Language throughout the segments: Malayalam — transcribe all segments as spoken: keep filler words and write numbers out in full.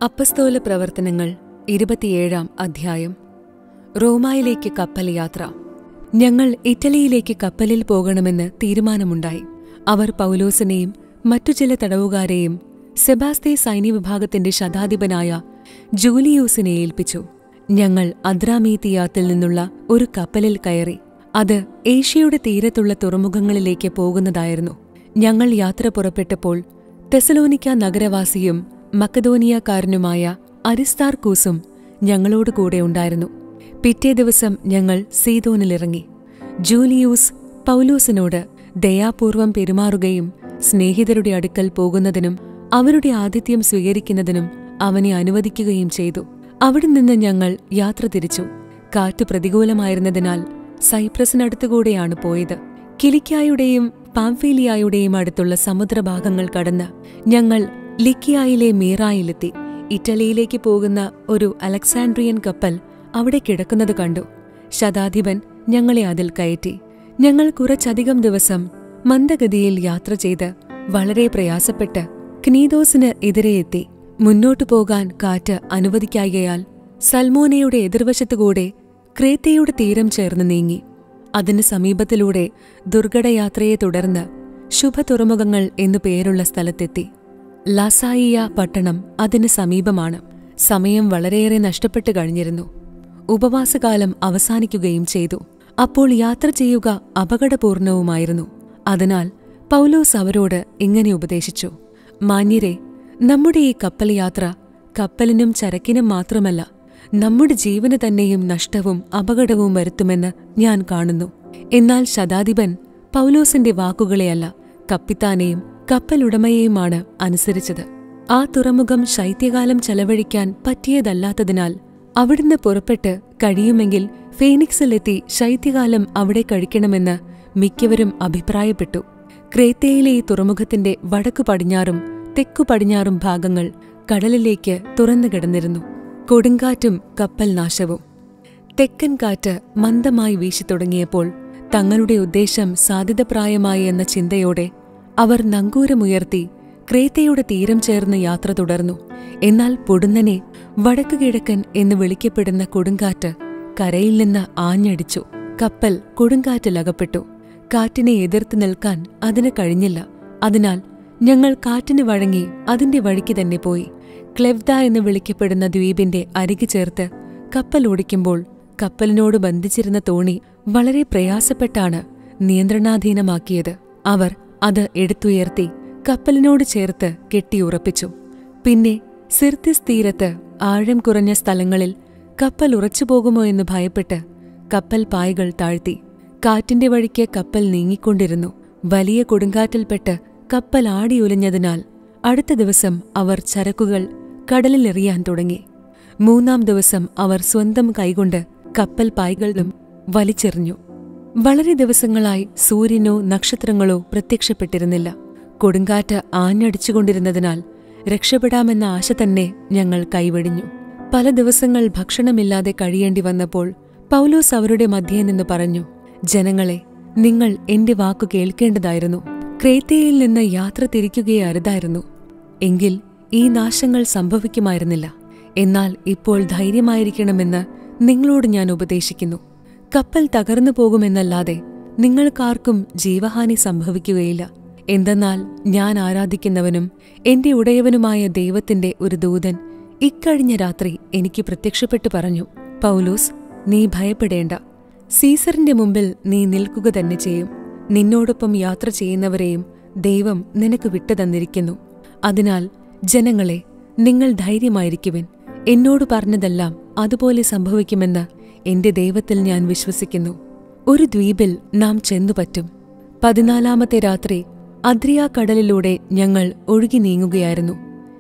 അപ്പസ്തോല പ്രവർത്തനങ്ങൾ ഇരുപത്തിയേഴാം അധ്യായം. റോമായിലേക്ക് കപ്പൽ യാത്ര. ഞങ്ങൾ ഇറ്റലിയിലേക്ക് കപ്പലിൽ പോകണമെന്ന് തീരുമാനമുണ്ടായി. അവർ പൗലോസിനെയും മറ്റു ചില തടവുകാരെയും സെബാസ്തേ സൈന്യവിഭാഗത്തിന്റെ ശതാധിപനായ ജൂലിയൂസിനെ ഏൽപ്പിച്ചു. ഞങ്ങൾ അദ്രാമീത്തിയാത്തിൽ നിന്നുള്ള ഒരു കപ്പലിൽ കയറി. അത് ഏഷ്യയുടെ തീരത്തുള്ള തുറമുഖങ്ങളിലേക്ക് പോകുന്നതായിരുന്നു. ഞങ്ങൾ യാത്ര പുറപ്പെട്ടപ്പോൾ തെസലോനിക്ക നഗരവാസിയും മക്കദോനിയക്കാരനുമായ അരിസ്താർക്കൂസും ഞങ്ങളോട് കൂടെ ഉണ്ടായിരുന്നു. പിറ്റേ ദിവസം ഞങ്ങൾ സീദോനിലിറങ്ങി. ജൂലിയൂസ് പൗലോസിനോട് ദയാപൂർവം പെരുമാറുകയും സ്നേഹിതരുടെ അടുക്കൽ പോകുന്നതിനും അവരുടെ ആതിഥ്യം സ്വീകരിക്കുന്നതിനും അവനെ അനുവദിക്കുകയും ചെയ്തു. അവിടെ നിന്ന് ഞങ്ങൾ യാത്ര തിരിച്ചു. കാറ്റ് പ്രതികൂലമായിരുന്നതിനാൽ സൈപ്രസിനടുത്തുകൂടെയാണ് പോയത്. കിലിക്കായുടെയും പാംഫീലിയായുടെയും അടുത്തുള്ള സമുദ്രഭാഗങ്ങൾ കടന്ന് ഞങ്ങൾ ലിക്കിയായിലെ മീറായിലെത്തി. ഇറ്റലിയിലേക്ക് പോകുന്ന ഒരു അലക്സാൻഡ്രിയൻ കപ്പൽ അവിടെ കിടക്കുന്നത് കണ്ടു. ശതാധിപൻ ഞങ്ങളെ അതിൽ കയറ്റി. ഞങ്ങൾ കുറച്ചധികം ദിവസം മന്ദഗതിയിൽ യാത്ര ചെയ്ത് വളരെ പ്രയാസപ്പെട്ട് ക്നീദോസിന് എതിരെ എത്തി. മുന്നോട്ടു പോകാൻ കാറ്റ് അനുവദിക്കായകയാൽ സൽമോനയുടെ എതിർവശത്തുകൂടെ ക്രേത്തയുടെ തീരം ചേർന്ന് നീങ്ങി. അതിന് സമീപത്തിലൂടെ ദുർഘടയാത്രയെ തുടർന്ന് ശുഭതുറമുഖങ്ങൾ എന്നു പേരുള്ള സ്ഥലത്തെത്തി. ലാസായിയ പട്ടണം അതിന് സമീപമാണ്. സമയം വളരെയേറെ നഷ്ടപ്പെട്ടു കഴിഞ്ഞിരുന്നു. ഉപവാസകാലം അവസാനിക്കുകയും ചെയ്തു. അപ്പോൾ യാത്ര ചെയ്യുക അപകടപൂർണവുമായിരുന്നു. അതിനാൽ പൗലോസ് അവരോട് ഇങ്ങനെ ഉപദേശിച്ചു: മാന്യരെ, നമ്മുടെ ഈ കപ്പൽ യാത്ര കപ്പലിനും ചരക്കിനും മാത്രമല്ല, നമ്മുടെ ജീവന് തന്നെയും നഷ്ടവും അപകടവും വരുത്തുമെന്ന് ഞാൻ കാണുന്നു. എന്നാൽ ശതാധിപൻ പൗലോസിന്റെ വാക്കുകളെയല്ല, കപ്പിത്താനെയും കപ്പലുടമയെയുമാണ് അനുസരിച്ചത്. ആ തുറമുഖം ശൈത്യകാലം ചെലവഴിക്കാൻ പറ്റിയതല്ലാത്തതിനാൽ അവിടുന്ന് പുറപ്പെട്ട് കഴിയുമെങ്കിൽ ഫീനിക്സിലെത്തി ശൈത്യകാലം അവിടെ കഴിക്കണമെന്ന് മിക്കവരും അഭിപ്രായപ്പെട്ടു. ക്രേത്തയിലെ ഈ തുറമുഖത്തിന്റെ വടക്കു പടിഞ്ഞാറും തെക്കു പടിഞ്ഞാറും ഭാഗങ്ങൾ കടലിലേക്ക് തുറന്നു കിടന്നിരുന്നു. കൊടുങ്കാറ്റും കപ്പൽ നാശവും. തെക്കൻ കാറ്റ് മന്ദമായി വീശിത്തുടങ്ങിയപ്പോൾ തങ്ങളുടെ ഉദ്ദേശം സാധ്യതപ്രായമായി എന്ന ചിന്തയോടെ അവർ നങ്കൂരമുയർത്തി ക്രേത്തയുടെ തീരം ചേർന്ന് യാത്ര തുടർന്നു. എന്നാൽ പൊടുന്നനെ വടക്കു കിഴക്കൻ എന്ന് വിളിക്കപ്പെടുന്ന കൊടുങ്കാറ്റ് കരയിൽ നിന്ന് ആഞ്ഞടിച്ചു. കപ്പൽ കൊടുങ്കാറ്റിലകപ്പെട്ടു. കാറ്റിനെ എതിർത്ത് നിൽക്കാൻ അതിന് കഴിഞ്ഞില്ല. അതിനാൽ ഞങ്ങൾ കാറ്റിന് വഴങ്ങി അതിന്റെ വഴിക്ക് തന്നെ പോയി. ക്ലെവ്ദ എന്ന് വിളിക്കപ്പെടുന്ന ദ്വീപിന്റെ അരികു ചേർത്ത് കപ്പൽ ഓടിക്കുമ്പോൾ കപ്പലിനോട് ബന്ധിച്ചിരുന്ന തോണി വളരെ പ്രയാസപ്പെട്ടാണ് നിയന്ത്രണാധീനമാക്കിയത്. അവർ അത് എടുത്തുയർത്തി കപ്പലിനോട് ചേർത്ത് കെട്ടിയുറപ്പിച്ചു. പിന്നെ സിർത്തിസ് തീരത്ത് ആഴം കുറഞ്ഞ സ്ഥലങ്ങളിൽ കപ്പൽ ഉറച്ചുപോകുമോ എന്ന് ഭയപ്പെട്ട് കപ്പൽ പായകൾ താഴ്ത്തി. കാറ്റിന്റെ വഴിക്ക് കപ്പൽ നീങ്ങിക്കൊണ്ടിരുന്നു. വലിയ കൊടുങ്കാറ്റിൽപ്പെട്ട് കപ്പൽ ആടിയുലഞ്ഞതിനാൽ അടുത്ത ദിവസം അവർ ചരക്കുകൾ കടലിലെറിയാൻ തുടങ്ങി. മൂന്നാം ദിവസം അവർ സ്വന്തം കൈകൊണ്ട് കപ്പൽ പായ്കളും വലിച്ചെറിഞ്ഞു. വളരെ ദിവസങ്ങളായി സൂര്യനോ നക്ഷത്രങ്ങളോ പ്രത്യക്ഷപ്പെട്ടിരുന്നില്ല. കൊടുങ്കാറ്റ് ആഞ്ഞടിച്ചുകൊണ്ടിരുന്നതിനാൽ രക്ഷപ്പെടാമെന്ന ആശ തന്നെ ഞങ്ങൾ കൈവെടിഞ്ഞു. പല ദിവസങ്ങൾ ഭക്ഷണമില്ലാതെ കഴിയേണ്ടി വന്നപ്പോൾ പൗലോസ് അവരുടെ മധ്യേ നിന്ന് പറഞ്ഞു: ജനങ്ങളെ, നിങ്ങൾ എന്റെ വാക്കു കേൾക്കേണ്ടതായിരുന്നു. ക്രേത്തയിൽ നിന്ന് യാത്ര തിരിക്കുകയേ അരുതായിരുന്നു. എങ്കിൽ ഈ നാശങ്ങൾ സംഭവിക്കുമായിരുന്നില്ല. എന്നാൽ ഇപ്പോൾ ധൈര്യമായിരിക്കണമെന്ന് നിങ്ങളോട് ഞാൻ ഉപദേശിക്കുന്നു. കപ്പൽ തകർന്നു പോകുമെന്നല്ലാതെ നിങ്ങൾക്കാർക്കും ജീവഹാനി സംഭവിക്കുകയില്ല. എന്തെന്നാൽ ഞാൻ ആരാധിക്കുന്നവനും എന്റെ ഉടയവനുമായ ദൈവത്തിന്റെ ഒരു ദൂതൻ ഇക്കഴിഞ്ഞ രാത്രി എനിക്ക് പ്രത്യക്ഷപ്പെട്ടു പറഞ്ഞു: പൗലോസ്, നീ ഭയപ്പെടേണ്ട. സീസറിന്റെ മുമ്പിൽ നീ നിൽക്കുക തന്നെ ചെയ്യും. നിന്നോടൊപ്പം യാത്ര ചെയ്യുന്നവരെയും ദൈവം നിനക്ക് വിട്ടുതന്നിരിക്കുന്നു. അതിനാൽ ജനങ്ങളെ, നിങ്ങൾ ധൈര്യമായിരിക്കുവിൻ. എന്നോട് പറഞ്ഞതെല്ലാം അതുപോലെ സംഭവിക്കുമെന്ന് എന്റെ ദൈവത്തിൽ ഞാൻ വിശ്വസിക്കുന്നു. ഒരു ദ്വീപിൽ നാം ചെന്നുപറ്റും. പതിനാലാമത്തെ രാത്രി അദ്രിയാ കടലിലൂടെ ഞങ്ങൾ ഒഴുകി നീങ്ങുകയായിരുന്നു.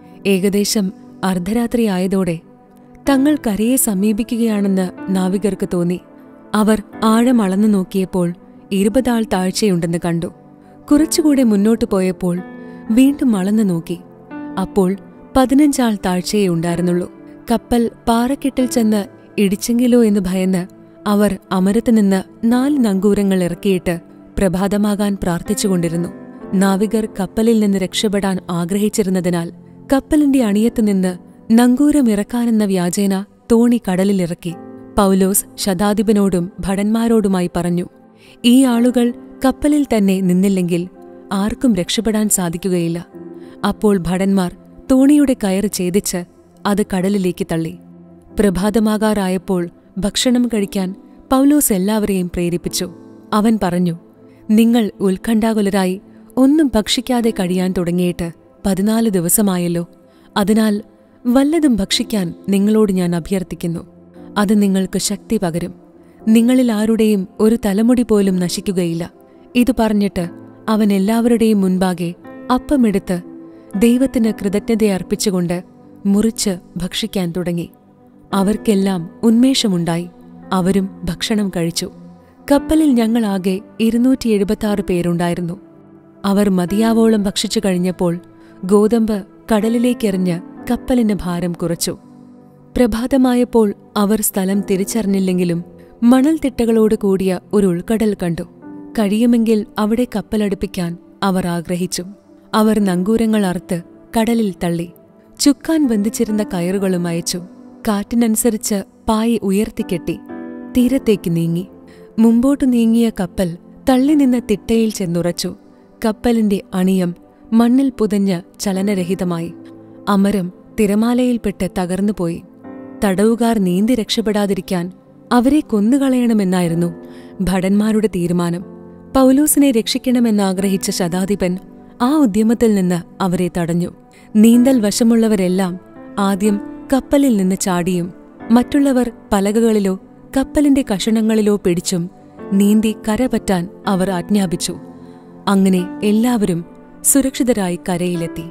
ഏകദേശം അർദ്ധരാത്രി ആയതോടെ തങ്ങൾ കരയെ സമീപിക്കുകയാണെന്ന് നാവികർക്ക് തോന്നി. അവർ ആഴം അളന്നു നോക്കിയപ്പോൾ ഇരുപതാൾ താഴ്ചയുണ്ടെന്ന് കണ്ടു. കുറച്ചുകൂടെ മുന്നോട്ടു പോയപ്പോൾ വീണ്ടും അളന്നു നോക്കി. അപ്പോൾ പതിനഞ്ചാൾ താഴ്ചയേ ഉണ്ടായിരുന്നുള്ളൂ. കപ്പൽ പാറക്കെട്ടിൽ ചെന്ന് ഇടിച്ചെങ്കിലോ എന്ന് ഭയന്ന് അവർ അമരത്തുനിന്ന് നാല് നങ്കൂരങ്ങൾ ഇറക്കിയിട്ട് പ്രഭാതമാകാൻ പ്രാർത്ഥിച്ചുകൊണ്ടിരുന്നു. നാവികർ കപ്പലിൽ നിന്ന് രക്ഷപ്പെടാൻ ആഗ്രഹിച്ചിരുന്നതിനാൽ കപ്പലിന്റെ അണിയത്തുനിന്ന് നങ്കൂരമിറക്കാനെന്ന വ്യാജേന തോണി കടലിലിറക്കി. പൗലോസ് ശതാധിപനോടും ഭടന്മാരോടുമായി പറഞ്ഞു, ഈ ആളുകൾ കപ്പലിൽ തന്നെ നിന്നില്ലെങ്കിൽ ആർക്കും രക്ഷപ്പെടാൻ സാധിക്കുകയില്ല. അപ്പോൾ ഭടന്മാർ തോണിയുടെ കയറ് ഛേദിച്ച് അത് കടലിലേക്ക് തള്ളി. പ്രഭാതമാകാറായപ്പോൾ ഭക്ഷണം കഴിക്കാൻ പൗലോസ് എല്ലാവരെയും പ്രേരിപ്പിച്ചു. അവൻ പറഞ്ഞു, നിങ്ങൾ ഉത്കണ്ഠാകുലരായി ഒന്നും ഭക്ഷിക്കാതെ കഴിയാൻ തുടങ്ങിയിട്ട് പതിനാല് ദിവസമായല്ലോ. അതിനാൽ വല്ലതും ഭക്ഷിക്കാൻ നിങ്ങളോട് ഞാൻ അഭ്യർത്ഥിക്കുന്നു. അത് നിങ്ങൾക്ക് ശക്തി പകരും. നിങ്ങളിൽ ആരുടെയും ഒരു തലമുടി പോലും നശിക്കുകയില്ല. ഇതു പറഞ്ഞിട്ട് അവൻ എല്ലാവരുടെയും മുൻപാകെ അപ്പമെടുത്ത് ദൈവത്തിന് കൃതജ്ഞതയർപ്പിച്ചുകൊണ്ട് മുറിച്ച് ഭക്ഷിക്കാൻ തുടങ്ങി. അവർക്കെല്ലാം ഉന്മേഷമുണ്ടായി. അവരും ഭക്ഷണം കഴിച്ചു. കപ്പലിൽ ഞങ്ങളാകെ ഇരുന്നൂറ്റി എഴുപത്തിയാറ് പേരുണ്ടായിരുന്നു. അവർ മതിയാവോളം ഭക്ഷിച്ചു കഴിഞ്ഞപ്പോൾ ഗോതമ്പ് കടലിലേക്കെറിഞ്ഞ് കപ്പലിന് ഭാരം കുറച്ചു. പ്രഭാതമായപ്പോൾ അവർ സ്ഥലം തിരിച്ചറിഞ്ഞില്ലെങ്കിലും മണൽത്തിട്ടകളോട് കൂടിയ ഒരു ഉൾക്കടൽ കണ്ടു. കഴിയുമെങ്കിൽ അവിടെ കപ്പലടുപ്പിക്കാൻ അവർ ആഗ്രഹിച്ചു. അവർ നങ്കൂരങ്ങൾ അറുത്ത് കടലിൽ തള്ളി. ചുക്കാൻ ബന്ധിച്ചിരുന്ന കയറുകളും അയച്ചു. കാറ്റിനനുസരിച്ച് പായ് ഉയർത്തിക്കെട്ടി തീരത്തേക്ക് നീങ്ങി. മുമ്പോട്ടു നീങ്ങിയ കപ്പൽ തള്ളി നിന്ന തിട്ടയിൽ ചെന്നുറച്ചു. കപ്പലിന്റെ അണിയം മണ്ണിൽ പുതഞ്ഞ് ചലനരഹിതമായി. അമരം തിരമാലയിൽപ്പെട്ട് തകർന്നുപോയി. തടവുകാർ നീന്തി രക്ഷപ്പെടാതിരിക്കാൻ അവരെ കൊന്നുകളയണമെന്നായിരുന്നു ഭടന്മാരുടെ തീരുമാനം. പൗലോസിനെ രക്ഷിക്കണമെന്നാഗ്രഹിച്ച ശതാധിപൻ ആ ഉദ്യമത്തിൽ നിന്ന് അവരെ തടഞ്ഞു. നീന്തൽ വശമുള്ളവരെല്ലാം ആദ്യം കപ്പലിൽ നിന്ന് ചാടിയും മറ്റുള്ളവർ പലകകളിലോ കപ്പലിന്റെ കഷണങ്ങളിലോ പിടിച്ചും നീന്തി കരപറ്റാൻ അവർ ആജ്ഞാപിച്ചു. അങ്ങനെ എല്ലാവരും സുരക്ഷിതരായി കരയിലെത്തി.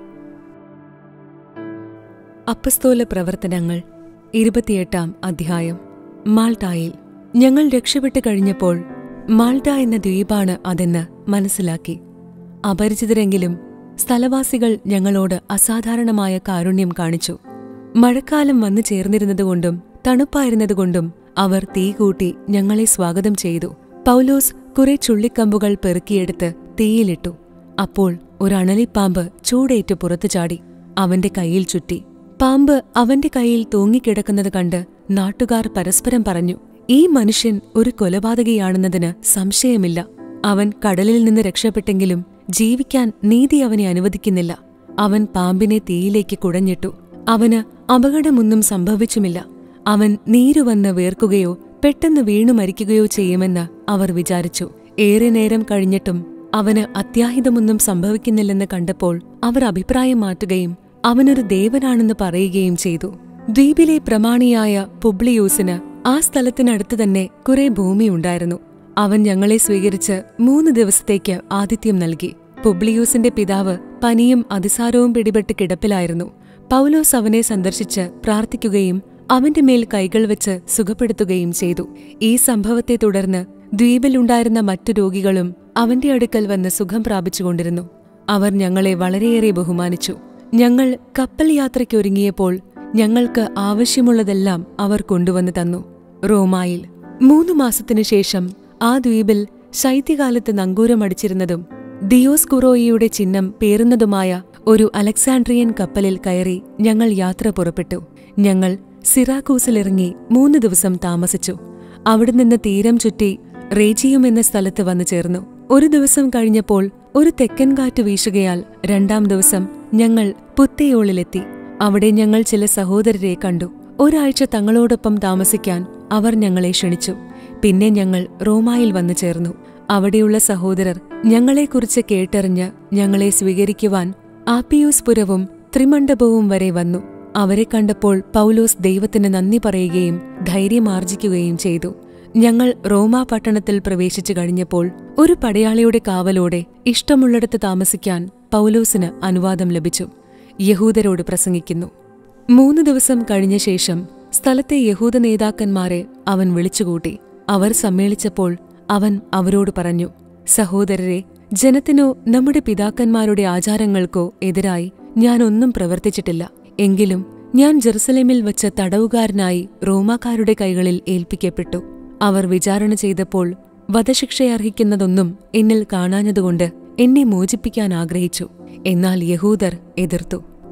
അപ്പസ്തോല പ്രവർത്തനങ്ങൾ ഇരുപത്തിയെട്ടാം അധ്യായം. മാൾട്ടായിൽ ഞങ്ങൾ രക്ഷപ്പെട്ടു കഴിഞ്ഞപ്പോൾ മാൾട്ട എന്ന ദ്വീപാണ് അതെന്ന് മനസ്സിലാക്കി. അപരിചിതരെങ്കിലും സ്ഥലവാസികൾ ഞങ്ങളോട് അസാധാരണമായ കാരുണ്യം കാണിച്ചു. മഴക്കാലം വന്നു ചേർന്നിരുന്നതുകൊണ്ടും തണുപ്പായിരുന്നതുകൊണ്ടും അവർ തീ കൂട്ടി ഞങ്ങളെ സ്വാഗതം ചെയ്തു. പൗലോസ് കുറെ ചുള്ളിക്കമ്പുകൾ പെറുക്കിയെടുത്ത് തീയിലിട്ടു. അപ്പോൾ ഒരണലിപ്പാമ്പ് ചൂടേറ്റ് പുറത്തു ചാടി അവന്റെ കൈയിൽ ചുറ്റി. പാമ്പ് അവന്റെ കൈയിൽ തൂങ്ങിക്കിടക്കുന്നത് കണ്ട് നാട്ടുകാർ പരസ്പരം പറഞ്ഞു, ഈ മനുഷ്യൻ ഒരു കൊലപാതകിയാണെന്നതിന് സംശയമില്ല. അവൻ കടലിൽ നിന്ന് രക്ഷപ്പെട്ടെങ്കിലും ജീവിക്കാൻ നീതി അവനെ അനുവദിക്കുന്നില്ല. അവൻ പാമ്പിനെ തീയിലേക്ക് കുടഞ്ഞിട്ടു. അവന് അപകടമൊന്നും സംഭവിച്ചുമില്ല. അവൻ നീരുവന്ന് വേർക്കുകയോ പെട്ടെന്ന് വീണു മരിക്കുകയോ ചെയ്യുമെന്ന് അവർ വിചാരിച്ചു. ഏറെ നേരം കഴിഞ്ഞിട്ടും അവന് അത്യാഹിതമൊന്നും സംഭവിക്കുന്നില്ലെന്ന് കണ്ടപ്പോൾ അവർ അഭിപ്രായം മാറ്റുകയും അവനൊരു ദേവനാണെന്ന് പറയുകയും ചെയ്തു. ദ്വീപിലെ പ്രമാണിയായ പുബ്ലിയൂസിന് ആ സ്ഥലത്തിനടുത്ത് തന്നെ കുറെ ഭൂമിയുണ്ടായിരുന്നു. അവൻ ഞങ്ങളെ സ്വീകരിച്ച് മൂന്ന് ദിവസത്തേക്ക് ആതിഥ്യം നൽകി. പുബ്ലിയൂസിന്റെ പിതാവ് പനിയും അതിസാരവും പിടിപെട്ട് കിടപ്പിലായിരുന്നു. പൗലോസ് അവനെ സന്ദർശിച്ച് പ്രാർത്ഥിക്കുകയും അവന്റെ മേൽ കൈകൾ വെച്ച് സുഖപ്പെടുത്തുകയും ചെയ്തു. ഈ സംഭവത്തെ തുടർന്ന് ദ്വീപിലുണ്ടായിരുന്ന മറ്റു രോഗികളും അവന്റെ അടുക്കൽ വന്ന് സുഖം പ്രാപിച്ചുകൊണ്ടിരുന്നു. അവർ ഞങ്ങളെ വളരെയേറെ ബഹുമാനിച്ചു. ഞങ്ങൾ കപ്പൽ യാത്രയ്ക്കൊരുങ്ങിയപ്പോൾ ഞങ്ങൾക്ക് ആവശ്യമുള്ളതെല്ലാം അവർ കൊണ്ടുവന്നു തന്നു. റോമായിൽ മൂന്നു മാസത്തിനു ശേഷം ആ ദ്വീപിൽ ശൈത്യകാലത്ത് നങ്കൂരമടിച്ചിരുന്നതും ദിയോസ്കുറോയിയുടെ ചിഹ്നം പേറുന്നതുമായ ഒരു അലക്സാൻഡ്രിയൻ കപ്പലിൽ കയറി ഞങ്ങൾ യാത്ര പുറപ്പെട്ടു. ഞങ്ങൾ സിറാക്കൂസിലിറങ്ങി മൂന്ന് ദിവസം താമസിച്ചു. അവിടെ നിന്ന് തീരം ചുറ്റി റേജിയം എന്ന സ്ഥലത്ത് വന്നു ചേർന്നു. ഒരു ദിവസം കഴിഞ്ഞപ്പോൾ ഒരു തെക്കൻ കാറ്റ് വീശുകയാൽ രണ്ടാം ദിവസം ഞങ്ങൾ പുത്തയോളിലെത്തി. അവിടെ ഞങ്ങൾ ചില സഹോദരരെ കണ്ടു. ഒരാഴ്ച തങ്ങളോടൊപ്പം താമസിക്കാൻ അവർ ഞങ്ങളെ ക്ഷണിച്ചു. പിന്നെ ഞങ്ങൾ റോമായിൽ വന്നു ചേർന്നു. അവിടെയുള്ള സഹോദരർ ഞങ്ങളെക്കുറിച്ച് കേട്ടറിഞ്ഞ് ഞങ്ങളെ സ്വീകരിക്കുവാൻ ആപ്പിയൂസ് പുരവും ത്രിമണ്ഡപവും വരെ വന്നു. അവരെ കണ്ടപ്പോൾ പൗലോസ് ദൈവത്തിന് നന്ദി പറയുകയും ധൈര്യമാർജിക്കുകയും ചെയ്തു. ഞങ്ങൾ റോമാ പട്ടണത്തിൽ പ്രവേശിച്ചു കഴിഞ്ഞപ്പോൾ ഒരു പടയാളിയുടെ കാവലോടെ ഇഷ്ടമുള്ളിടത്ത് താമസിക്കാൻ പൗലോസിന് അനുവാദം ലഭിച്ചു. യഹൂദരോട് പ്രസംഗിക്കുന്നു. മൂന്നു ദിവസം കഴിഞ്ഞ ശേഷം സ്ഥലത്തെ യഹൂദ നേതാക്കന്മാരെ അവൻ വിളിച്ചുകൂട്ടി. അവർ സമ്മേളിച്ചപ്പോൾ അവൻ അവരോട് പറഞ്ഞു, സഹോദരരെ, ജനത്തിനോ നമ്മുടെ പിതാക്കന്മാരുടെ ആചാരങ്ങൾക്കോ എതിരായി ഞാനൊന്നും പ്രവർത്തിച്ചിട്ടില്ല. എങ്കിലും ഞാൻ ജെറുസലേമിൽ വച്ച് തടവുകാരനായി റോമാക്കാരുടെ കൈകളിൽ ഏൽപ്പിക്കപ്പെട്ടു. അവർ വിചാരണ ചെയ്തപ്പോൾ വധശിക്ഷയർഹിക്കുന്നതൊന്നും എന്നിൽ കാണാഞ്ഞതുകൊണ്ട് എന്നെ മോചിപ്പിക്കാൻ ആഗ്രഹിച്ചു. എന്നാൽ യഹൂദർ എതിർത്തു.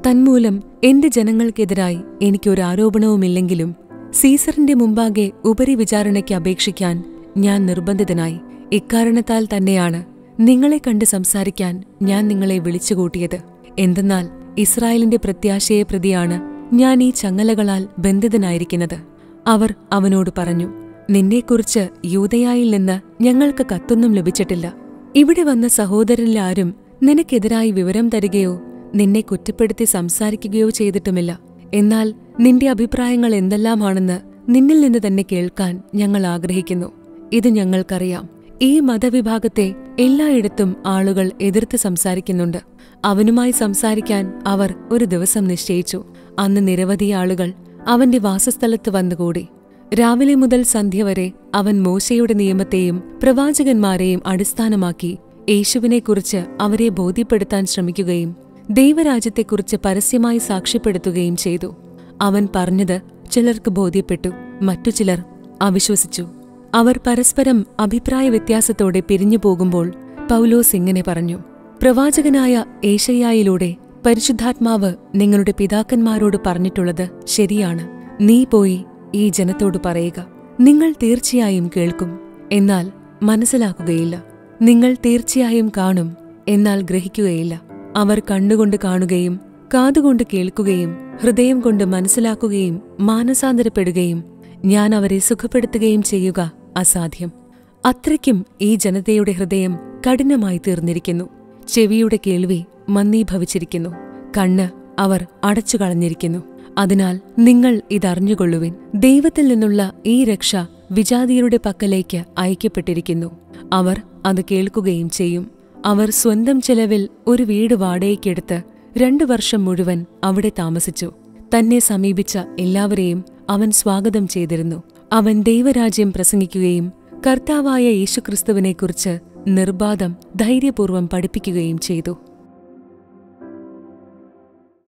തന്മൂലം എന്റെ ജനങ്ങൾക്കെതിരായി എനിക്കൊരു ആരോപണവുമില്ലെങ്കിലും സീസറിന്റെ മുമ്പാകെ ഉപരിവിചാരണയ്ക്ക് അപേക്ഷിക്കാൻ ഞാൻ നിർബന്ധിതനായി. ഇക്കാരണത്താൽ തന്നെയാണ് നിങ്ങളെ കണ്ട് സംസാരിക്കാൻ ഞാൻ നിങ്ങളെ വിളിച്ചുകൂട്ടിയത്. എന്തെന്നാൽ ഇസ്രായേലിന്റെ പ്രത്യാശയെ പ്രതിയാണ് ഞാൻ ഈ ചങ്ങലകളാൽ ബന്ധിതനായിരിക്കുന്നത്. അവർ അവനോട് പറഞ്ഞു, നിന്നെക്കുറിച്ച് യൂദയായിൽ നിന്ന് ഞങ്ങൾക്ക് കത്തൊന്നും ലഭിച്ചിട്ടില്ല. ഇവിടെ വന്ന സഹോദരനിലാരും നിനക്കെതിരായി വിവരം തരികയോ നിന്നെ കുറ്റപ്പെടുത്തി സംസാരിക്കുകയോ ചെയ്തിട്ടുമില്ല. എന്നാൽ നിന്റെ അഭിപ്രായങ്ങൾ എന്തെല്ലാമാണെന്ന് നിന്നിൽ നിന്ന് തന്നെ കേൾക്കാൻ ഞങ്ങൾ ആഗ്രഹിക്കുന്നു. ഇത് ഞങ്ങൾക്കറിയാം. ഈ മതവിഭാഗത്തെ എല്ലായിടത്തും ആളുകൾ എതിർത്ത് സംസാരിക്കുന്നുണ്ട്. അവനുമായി സംസാരിക്കാൻ അവർ ഒരു ദിവസം നിശ്ചയിച്ചു. അന്ന് നിരവധി ആളുകൾ അവന്റെ വാസസ്ഥലത്ത് വന്നുകൂടി. രാവിലെ മുതൽ സന്ധ്യ വരെ അവൻ മോശയുടെ നിയമത്തെയും പ്രവാചകന്മാരെയും അടിസ്ഥാനമാക്കി യേശുവിനെക്കുറിച്ച് അവരെ ബോധ്യപ്പെടുത്താൻ ശ്രമിക്കുകയും ദൈവരാജ്യത്തെക്കുറിച്ച് പരസ്യമായി സാക്ഷ്യപ്പെടുത്തുകയും ചെയ്തു. അവൻ പറഞ്ഞത് ചിലർക്ക് ബോധ്യപ്പെട്ടു, മറ്റു ചിലർ അവിശ്വസിച്ചു. അവർ പരസ്പരം അഭിപ്രായ വ്യത്യാസത്തോടെ പിരിഞ്ഞു പോകുമ്പോൾ പൗലോസ് ഇങ്ങനെ പറഞ്ഞു, പ്രവാചകനായ ഏശയ്യായിലൂടെ പരിശുദ്ധാത്മാവ് നിങ്ങളുടെ പിതാക്കന്മാരോട് പറഞ്ഞിട്ടുള്ളത് ശരിയാണ്. നീ പോയി ഈ ജനത്തോട് പറയുക, നിങ്ങൾ തീർച്ചയായും കേൾക്കും, എന്നാൽ മനസ്സിലാക്കുകയില്ല. നിങ്ങൾ തീർച്ചയായും കാണും, എന്നാൽ ഗ്രഹിക്കുകയില്ല. അവർ കണ്ണുകൊണ്ട് കാണുകയും കാതുകൊണ്ട് കേൾക്കുകയും ഹൃദയം കൊണ്ട് മനസ്സിലാക്കുകയും മാനസാന്തരപ്പെടുകയും ഞാൻ അവരെ സുഖപ്പെടുത്തുകയും ചെയ്യുക അസാധ്യം. അത്രയ്ക്കും ഈ ജനതയുടെ ഹൃദയം കഠിനമായി തീർന്നിരിക്കുന്നു. ചെവിയുടെ കേൾവി മന്ദീഭവിച്ചിരിക്കുന്നു. കണ്ണ് അവർ അടച്ചുകളഞ്ഞിരിക്കുന്നു. അതിനാൽ നിങ്ങൾ ഇതറിഞ്ഞുകൊള്ളുവിൻ, ദൈവത്തിൽ നിന്നുള്ള ഈ രക്ഷ വിജാതിയരുടെ പക്കലേക്ക് അയക്കപ്പെട്ടിരിക്കുന്നു. അവർ അത് കേൾക്കുകയും ചെയ്യും. അവർ സ്വന്തം ചെലവിൽ ഒരു വീട് വാടകയ്ക്കെടുത്ത് രണ്ടു വർഷം മുഴുവൻ അവിടെ താമസിച്ചു. തന്നെ സമീപിച്ച എല്ലാവരെയും അവൻ സ്വാഗതം ചെയ്തിരുന്നു. അവൻ ദൈവരാജ്യം പ്രസംഗിക്കുകയും കർത്താവായ യേശുക്രിസ്തുവിനെക്കുറിച്ച് നിർബാധം ധൈര്യപൂർവ്വം പഠിപ്പിക്കുകയും ചെയ്തു.